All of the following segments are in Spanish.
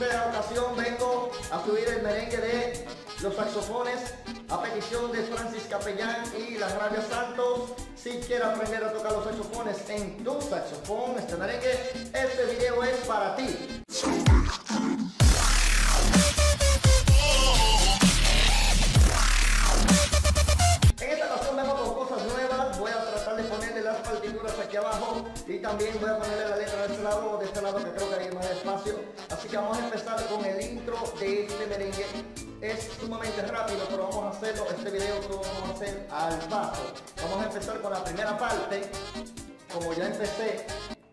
esta ocasión vengo a subir el merengue de los saxofones a petición de Francis Capellán y la Rabia Santos. Si quieres aprender a tocar los saxofones en tu saxofón, este merengue, este video es para ti. En esta ocasión vengo con cosas nuevas. Voy a tratar de ponerle las partituras aquí abajo y también voy a ponerle la letra de este lado que creo que hay más espacio. Así que vamos a empezar con el intro de este merengue. Es sumamente rápido, pero vamos a hacerlo, este video lo vamos a hacer al paso. Vamos a empezar con la primera parte, como ya empecé.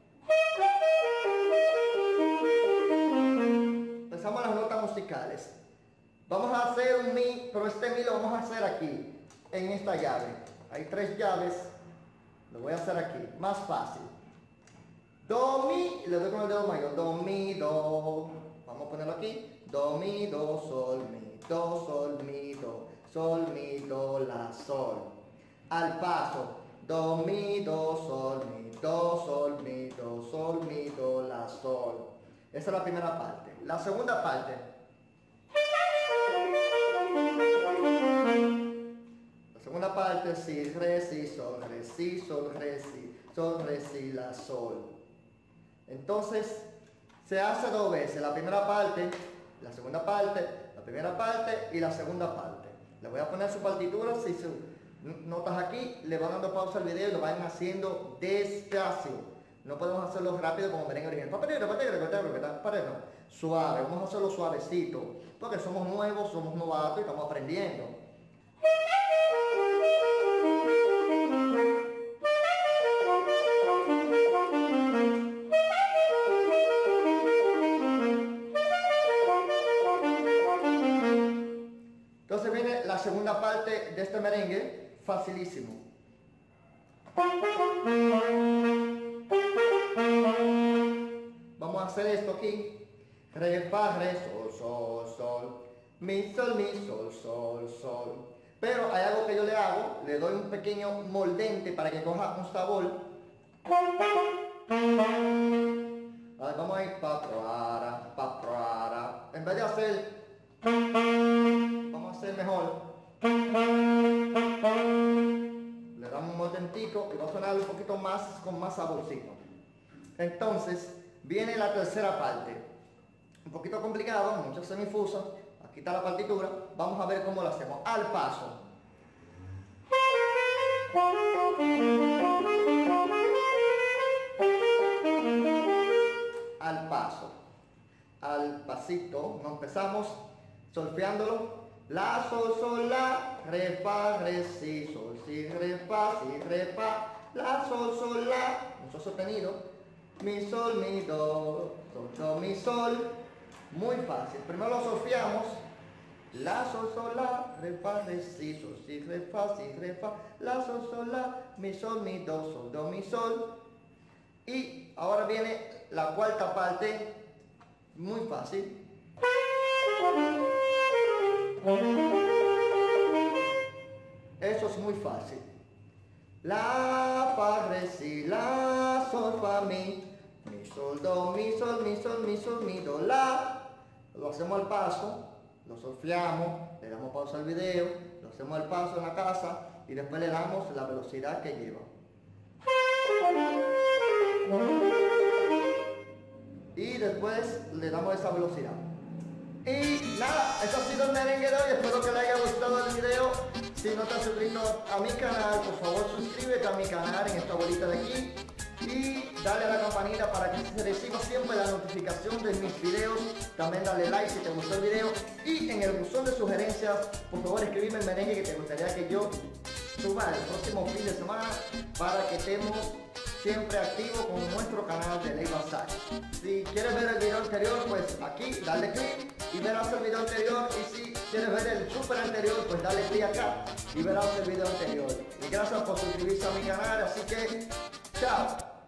Empezamos las notas musicales. Vamos a hacer un mi, pero este mi lo vamos a hacer aquí, en esta llave. Hay 3 llaves, lo voy a hacer aquí, más fácil. Do, mi, le doy con el dedo mayor, do, mi, do. Vamos a ponerlo aquí, do, mi, do, sol, mi, do, sol, mi, do, sol, mi, do, la, sol. Al paso, do, mi, do, sol, mi, do, sol, mi, do, sol, mi, do, la, sol. Esa es la primera parte. La segunda parte. La segunda parte, si, re, si, sol, re, si, sol, re, si, sol, re, si, la, sol. Entonces, se hace 2 veces, la primera parte, la segunda parte, la primera parte y la segunda parte. Le voy a poner su partitura, si sus notas aquí, le van dando pausa al video y lo van haciendo despacio. No podemos hacerlo rápido como merengue original. Suave, vamos a hacerlo suavecito, porque somos nuevos, somos novatos y estamos aprendiendo. Entonces viene la segunda parte de este merengue, facilísimo. Vamos a hacer esto aquí. Re, fa, re, sol, sol, sol. Mi, sol, sol, sol. Pero hay algo que yo le hago, le doy un pequeño moldente para que coja un sabor. Vamos a ir pa, proara, pa, proara. En vez de hacer, vamos a hacer mejor. Le damos un moldentico y va a sonar un poquito más, con más saborcito. Entonces, viene la tercera parte. Un poquito complicado, muchas semifusas. Aquí está la partitura. Vamos a ver cómo lo hacemos. Al paso. Al paso. Al pasito. Nos empezamos solfeándolo. La, sol, sol, la, re, fa, re, si, sol, si, re, fa, la, sol, sol, la, un sol sostenido, mi, sol, mi, do, sol, do, mi, sol. Muy fácil. Primero lo solfeamos. La, sol, sol, la, re, fa, re, si, sol, si, re, fa, la, sol, sol, la, mi, sol, mi, do, sol, do, mi, sol. Y ahora viene la cuarta parte, muy fácil. Eso es muy fácil. La, fa, re, si, la, sol, fa, mi sol, do, mi, sol, mi, sol, mi, sol, mi, do, la. Lo hacemos al paso, lo solfeamos, le damos pausa al video, lo hacemos al paso en la casa y después le damos la velocidad que lleva. Y después le damos esa velocidad. Y nada, eso ha sido el merengue de hoy. Espero que les haya gustado el video. Si no te has suscrito a mi canal, por favor suscríbete a mi canal en esta bolita de aquí. Y dale a la campanita para que se reciba siempre la notificación de mis videos. También dale like si te gustó el video. Y en el buzón de sugerencias, por favor escribime el merengue que te gustaría que yo suba el próximo fin de semana para que estemos siempre activos con nuestro canal de Leiva Sax. Si quieres ver el video anterior, pues aquí dale clic y verás el video anterior. Y si quieres ver el super anterior, pues dale clic acá y verás el video anterior. Y gracias por suscribirse a mi canal, así que chao.